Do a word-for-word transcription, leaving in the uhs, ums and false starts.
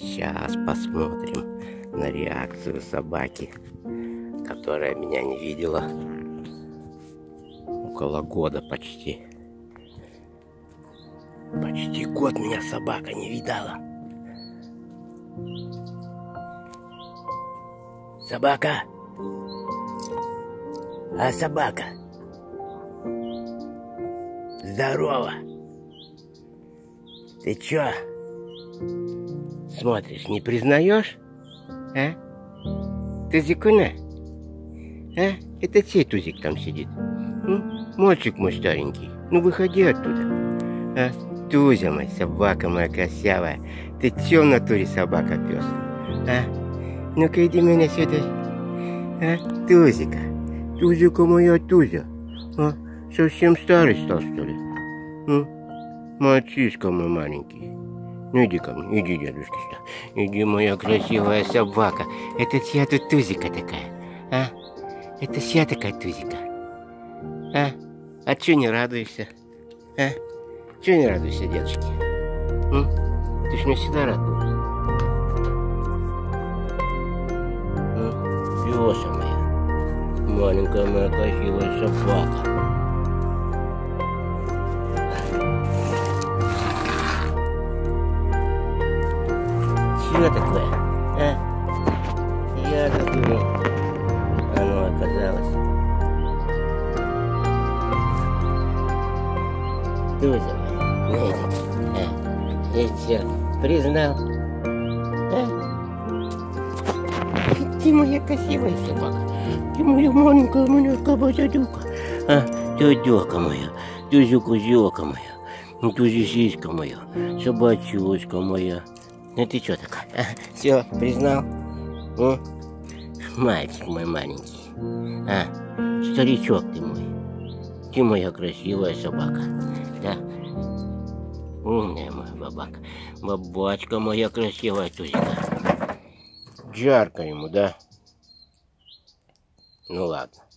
Сейчас посмотрим на реакцию собаки, которая меня не видела около года почти. Почти год меня собака не видала. Собака! А собака? Здорово! Ты чё? Смотришь, не признаешь? А? Тузикуна? А? Это чей тузик там сидит? М? Мальчик мой старенький. Ну выходи оттуда. А? Тузя моя, собака моя косявая. Ты чё в натуре собака, пёс? А? Ну-ка иди меня сюда. А? Тузика. Тузика моя Тузя. А? Совсем старый стал, что ли? М? Мальчишка мой маленький. Ну иди ко мне, иди, дедушка, что? Иди, моя красивая собака. Это чья тут Тузика такая? А? Это чья такая Тузика? А? А чё не радуешься? А? Чё не радуешься, дедушки? М? Ты ж меня всегда рад был. Пёса моя. Маленькая моя красивая собака. Что такое? А? Я-то думал, оно оказалось. Тузя моя, а? И что, признал? А? Ты моя красивая собака. Ты моя маленькая моя кабачатюка. А? Тёдёка моя, тузюка-зюка моя, тузисиська моя, собачушка моя. Ну ты чё такая? А? Все, признал? М? Мальчик мой маленький. А? Старичок ты мой. Ты моя красивая собака. Да? Умная моя бабака. Бабачка моя красивая Тузика. Жарко ему, да? Ну ладно.